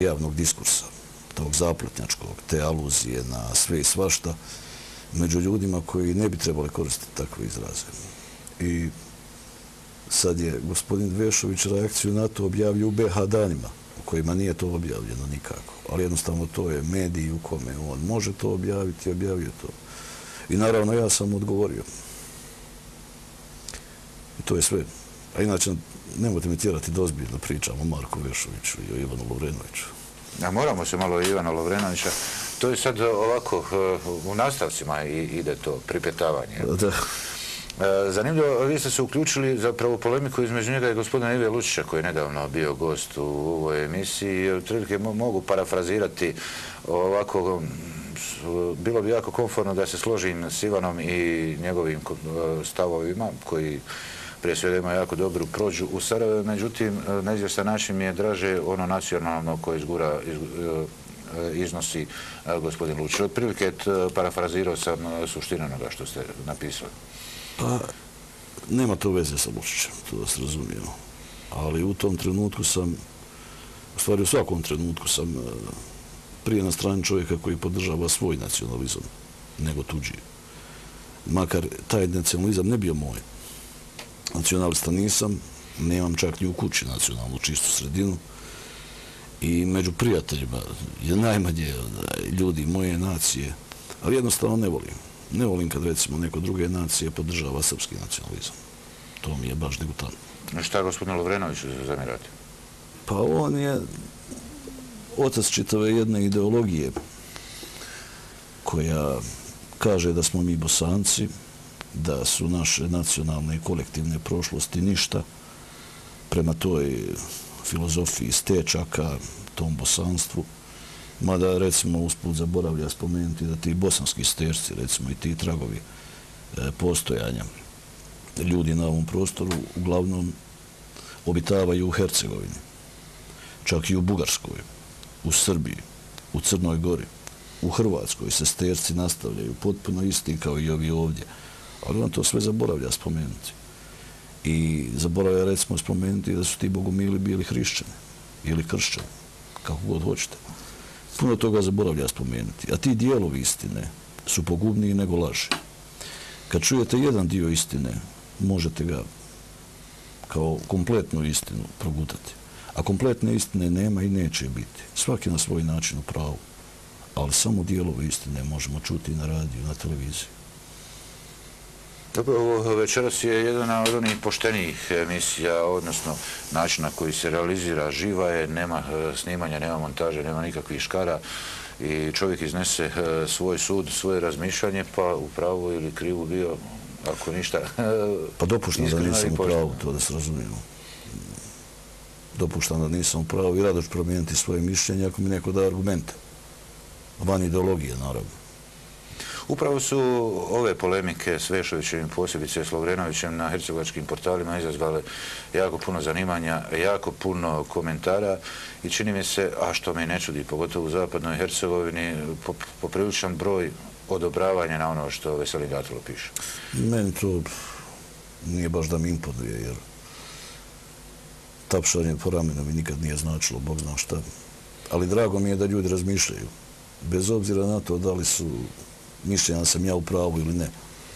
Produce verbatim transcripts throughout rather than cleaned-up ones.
javnog diskursa, tog zapletnjačkog, te aluzije na sve i svašta, među ljudima koji ne bi trebali koristiti takve izraze. I sad je gospodin Dvešović reakciju na to objavio u be ha danima, u kojima nije to objavljeno nikako. Ali jednostavno to je medij u kome on može to objaviti i objavio to. I naravno ja sam odgovorio. I to je sve. A inače, nemojte mi tjerati da ozbiljno pričam o Marku Vešoviću i o Ivanu Lovrenoviću. A moramo se malo o Ivana Lovrenovića. To je sad ovako, u nastavcima ide to pripetavanje. Da. Zanimljivo, vi ste se uključili zapravo u polemiku između njega i gospodina Ive Lučića, koji je nedavno bio gost u ovoj emisiji. Otprilike mogu parafrazirati ovako, bilo bi jako komfortno da se složim s Ivanom i njegovim stavovima, koji prije svega ima jako dobru prođu u Sarajevu, međutim, na izvjestan način mi je draže ono nacionalno koje izgura, iznosi gospodin Lučić. Otprilike parafrazirao sam suštinu onoga što ste napisali. Pa, nema to veze sa Lučićem, to da se razumijemo. Ali u tom trenutku sam, u stvari u svakom trenutku sam prije na strani čovjeka koji podržava svoj nacionalizam, nego tuđi. Makar taj nacionalizam ne bio moj. Nacionalista nisam, nemam čak ni u kući nacionalnu čistu sredinu. I među prijateljima je najmanje ljudi moje nacije, ali jednostavno ne volim. Ne volim kad recimo neko druge nacije podržava srpski nacionalizam. To mi je baš degutantno. Šta gospodinu Lovrenoviću zamjerate? Pa on je otac čitave jedne ideologije koja kaže da smo mi Bosanci, da su naše nacionalne i kolektivne prošlosti ništa prema toj filozofiji stečaka, tom bosanstvu. Mada, recimo, usput zaboravlja spomenuti da ti bosanski stečci, recimo, i ti tragovi postojanja ljudi na ovom prostoru uglavnom obitavaju u Hercegovini, čak i u Bugarskoj, u Srbiji, u Crnoj Gori, u Hrvatskoj se stečci nastavljaju potpuno isti kao i ovi ovdje. Ali on to sve zaboravlja spomenuti. I zaboravlja, recimo, spomenuti da su ti bogumili bili hrišćani ili kršćani, kako god hoćete. Puno toga zaboravlja spomenuti. A ti dijelovi istine su pogubniji nego laži. Kad čujete jedan dio istine, možete ga kao kompletnu istinu progutati. A kompletne istine nema i neće biti. Svaki na svoj način u pravu. Ali samo dijelove istine možemo čuti na radiju, na televiziji. Ovo večeras je jedna od onih poštenijih emisija, odnosno načina koji se realizira. Živa je, nema snimanja, nema montaže, nema nikakvih škara i čovjek iznese svoj sud, svoje razmišljanje, pa u pravu ili krivu bio, ako ništa. Pa dopuštam da nisam u pravu, to da se razumijemo. Dopuštam da nisam u pravu i rado ću promijeniti svoje mišljenje ako mi neko da argumente. Van ideologije, naravno. Upravo su ove polemike s Vešovićem, posebice s Lovrenovićem na hercegovačkim portalima izazvale jako puno zanimanja, jako puno komentara i čini mi se, a što me ne čudi, pogotovo u zapadnoj Hercegovini, popriličan broj odobravanja na ono što Veselin Gatalo piše. Meni to nije baš da mi imponuje, jer tapšanje po ramenu mi nikad nije značilo, Bog zna šta. Ali drago mi je da ljudi razmišljaju, bez obzira na to da li su mišljenja sam ja u pravu ili ne.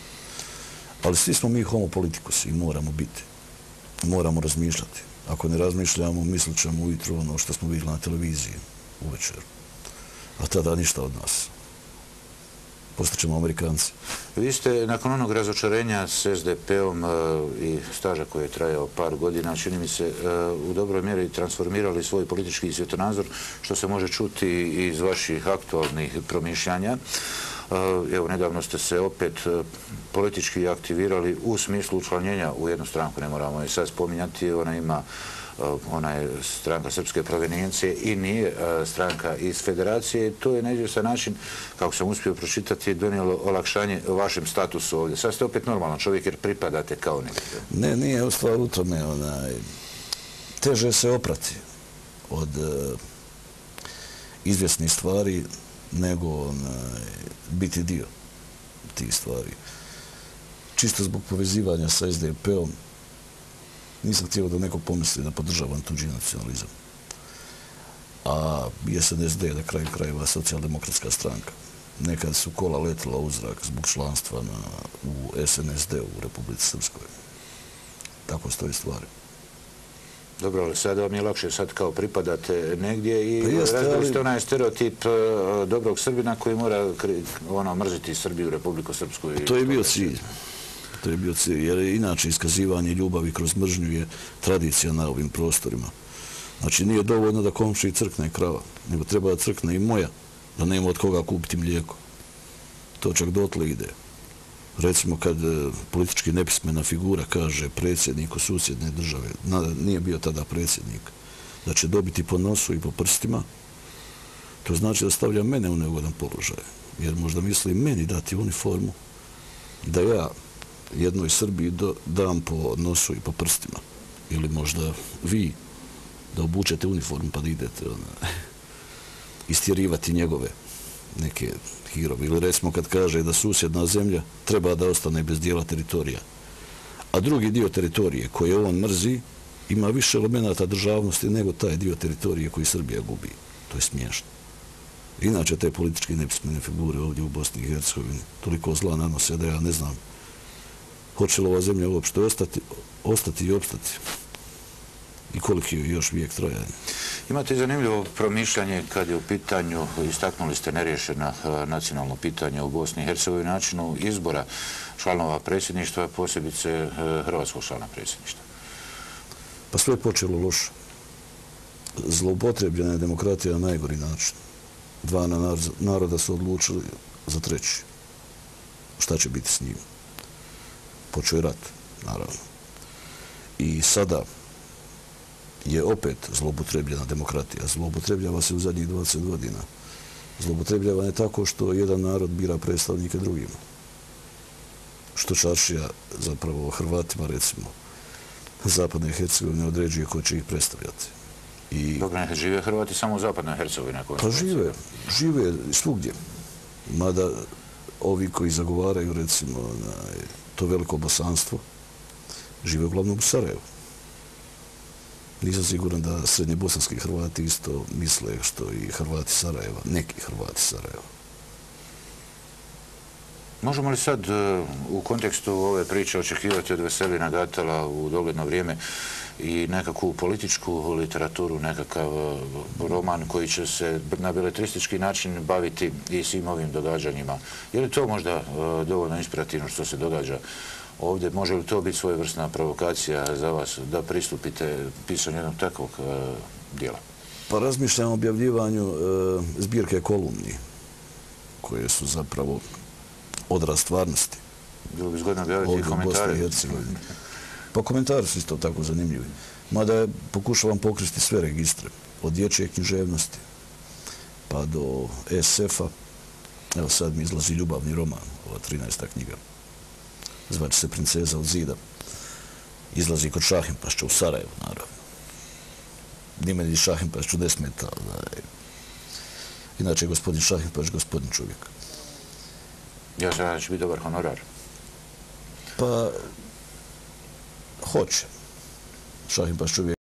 Ali svi smo mi homopolitikusi i moramo biti. Moramo razmišljati. Ako ne razmišljamo, mislit ćemo ujutro ono što smo vidjeli na televiziji uvečer. A tada ništa od nas. Postaćemo Amerikanci. Vi ste nakon onog razočarenja s es de pe-om i staža koji je trajao par godina, čini mi se, u dobroj mjeri transformirali svoj politički svjetonazor, što se može čuti iz vaših aktualnih promišljanja. Evo, nedavno ste se opet politički aktivirali u smislu učlanjenja u jednu stranku, ne moramo je sad spominjati, ona ima, ona je stranka srpske provenijencije i nije stranka iz federacije. To je na izvjestan način, kako sam uspio pročitati, donijelo olakšanje vašem statusu ovdje. Sad ste opet normalan čovjek jer pripadate kao neki. Ne, nije u stvari u tome. Teže se oprati od izvjesnih stvari nego biti dio tih stvari. Čisto zbog povezivanja sa es de pe-om nisam htio da neko pomisli da podržavam tuđi nacionalizam. a S N S D na kraju krajeva socijaldemokratska stranka. Nekad su kola letila u zrak zbog članstva na, u S N S D u Republici Srpskoj. Tako stoji stvari. Dobro, ali sada vam je lakše, sad kao pripadate negdje i Pa jeste, razbili ste ali- onaj stereotip uh, dobrog Srbina koji mora kri- ono, mrziti Srbiju, Republiku Srpsku. I To je bio već. cilj. To je bio cilj, jer inače iskazivanje ljubavi kroz mržnju je tradicija na ovim prostorima. Znači nije dovoljno da komšiji crkne krava, nego treba da crkne i moja, da nema od koga kupiti mlijeko. To čak dotle ide. Recimo kad e, politički nepismena figura kaže predsjedniku susjedne države, na, nije bio tada predsjednik, da će dobiti po nosu i po prstima, to znači da stavlja mene u neugodan položaj. Jer možda misli meni dati uniformu, da ja jednoj Srbiji do, dam po nosu i po prstima. Ili možda vi da obučete uniformu pa da idete ona, istjerivati njegove neke hirove. Ili recimo kad kaže da susjedna zemlja treba da ostane bez dijela teritorija. A drugi dio teritorije koje on mrzi ima više elemenata državnosti nego taj dio teritorije koji Srbija gubi. To je smiješno. Inače te političke nepismene figure ovdje u Bosni i Hercegovini toliko zla nanose da ja ne znam hoće li ova zemlja uopšte ostati, ostati i opstati i koliki je još vijek trajanja. Imate zanimljivo promišljanje kad je u pitanju, istaknuli ste neriješeno nacionalno pitanje u Bosni i Hercegovini, načinu izbora članova predsjedništva, posebice hrvatskog člana predsjedništva. Pa sve je počelo loše. Zloupotrebljena je demokratija na najgori način. Dva naroda su odlučili za treći. Šta će biti s njim? Počeo je rat, naravno. I sada je opet zloupotrebljena demokratija. Zloupotrebljava se u zadnjih dvadeset godina. Zloupotrebljava je tako što jedan narod bira predstavnike drugima. Što čaršija, zapravo Hrvatima, recimo, Zapadne Hercegovine određuje ko će ih predstavljati. I Dobro, ne žive Hrvati samo u Zapadnoj Hercegovini. pa žive, žive svugdje. Mada ovi koji zagovaraju, recimo, na to veliko bosanstvo, žive uglavnom u Sarajevu. Nisam siguran da srednjebosanski Hrvati isto misle što i Hrvati Sarajeva, neki Hrvati Sarajeva. Možemo li sad u kontekstu ove priče očekivati od Veselina Gatala u dogledno vrijeme i nekakvu političku literaturu, nekakav roman koji će se na beletristički način baviti i svim ovim događanjima? Je li to možda dovoljno inspirativno što se događa ovdje? Može li to biti svojevrsna provokacija za vas da pristupite pisanju jednog takvog dijela? Pa razmišljam o objavljivanju zbirke kolumni, koje su zapravo odraz stvarnosti. Bilo bi zgodno objaviti i komentare. Pa komentari su isto tako zanimljivi. Mada pokušavam pokriti sve registre, od dječje književnosti pa do es efa. Evo sad mi izlazi ljubavni roman, ova trinaesta knjiga. Zvaće se Princeza od zida. Izlazi kod Šahimpašća u Sarajevu, naravno. Ni meni Šahimpašću ne smeta. Inače je gospodin Šahimpašć gospodin čovjek. Ja se da će biti dobar honorar. Pa, hoće. Šahimpašć čovjek